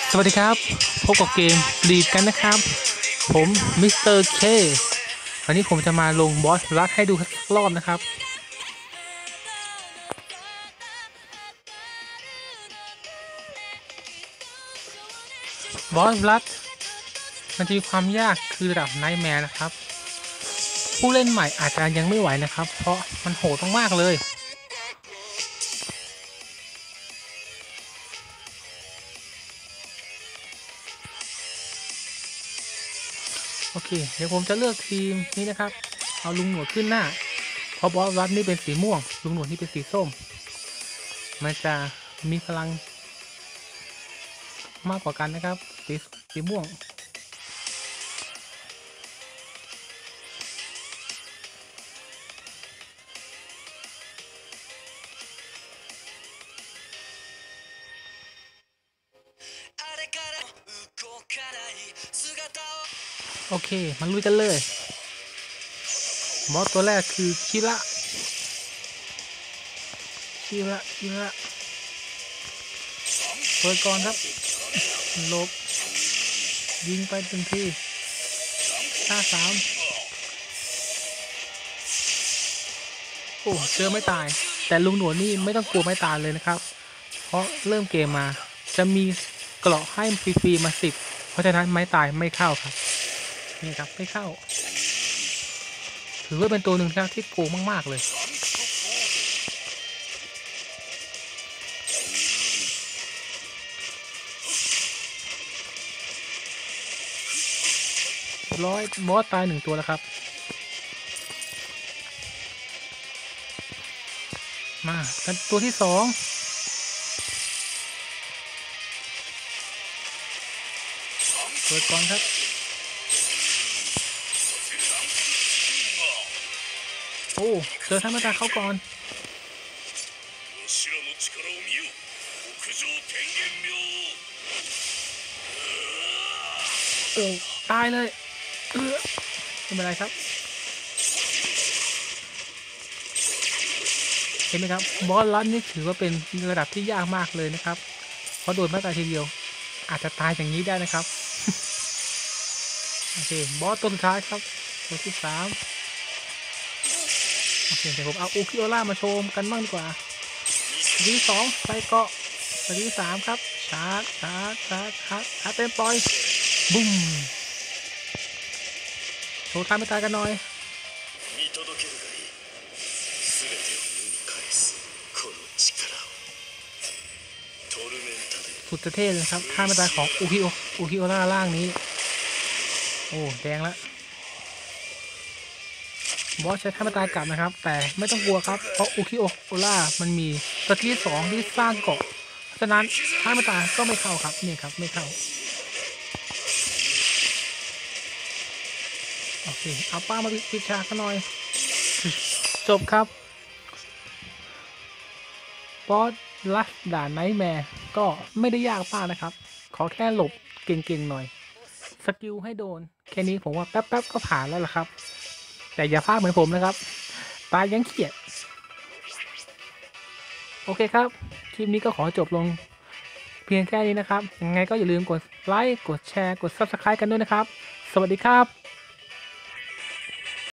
สวัสดีครับพบกับเกมลีดกันนะครับผมมิสเตอร์เควันนี้ผมจะมาลงบอสรัดให้ดูสักรอบนะครับบอสรัดมันจะมีความยากคือระดับไนท์แมร์นะครับผู้เล่นใหม่อาจจะยังไม่ไหวนะครับเพราะมันโหดมากๆเลยโอเคเดี๋ยวผมจะเลือกทีมนี้นะครับเอาลุงหนวดขึ้นหน้าเพราะบอสรัดนี่เป็นสีม่วงลุงหนวดนี่เป็นสีส้มมันจะมีพลังมากกว่ากันนะครับสีม่วงโอเคมาลุยกันเลยบอสตัวแรกคือคิระเปิดก่อนครับลบยิงไป1 ที53โอ้เจอไม่ตายแต่ลุงหนวดนี่ไม่ต้องกลัวไม่ตายเลยนะครับเพราะเริ่มเกมมาจะมีเกราะให้ฟรีๆมา10เพราะฉะนั้นไม้ตายไม่เข้าครับนี่ครับไม่เข้าถือว่าเป็นตัวหนึ่งที่โกงมากๆเลยบอสตาย1 ตัวแล้วครับมากันตัวที่2เปิดก่อนครับโอ้เจอท่านมาตาเข้าก่อนโอ้ตายเลยไม่เป็นไรครับเห็นไหมครับบอสลัดนี่ถือว่าเป็นระดับที่ยากมากเลยนะครับเพราะโดนไม่ตายทีเดียวอาจจะตายอย่างนี้ได้นะครับโอเคบอสตัวสุดท้ายครับตัวที่3โอเคเดี๋ยวผมเอาอุคิโอล่ามาโชว์กันบ้างดีกว่าตัวที่2ไปเกาะตัวที่3ครับชาร์จเต็มปล่อยบุ้มโชว์ท่าไม่ตายกันหน่อยสุดเท่เลยครับท่าไม่ตายของอุคิโอล่าล่างนี้โอ้แดงแล้วบอสใช้ท่าไม่ตายกลับนะครับแต่ไม่ต้องกลัวครับเพราะอุคิโอล่ามันมีสกิล2ที่สร้างเกาะฉะนั้นท่าไม่ตายก็ไม่เข้าครับนี่ครับไม่เข้าโอเคเอาป้ามาปิดฉากกันหน่อยจบครับบอสลัสด่านไนท์แมร์ก็ไม่ได้ยากมากนะครับขอแค่หลบเก่งๆหน่อยสกิลให้โดนแค่นี้ผมว่าแป๊บๆก็ผ่านแล้วล่ะครับแต่อย่าพลาดเหมือนผมนะครับตายยังเขียดโอเคครับคลิปนี้ก็ขอจบลงเพียงแค่นี้นะครับยังไงก็อย่าลืมกดไลค์กดแชร์กด Subscribe กันด้วยนะครับสวัสดีครับ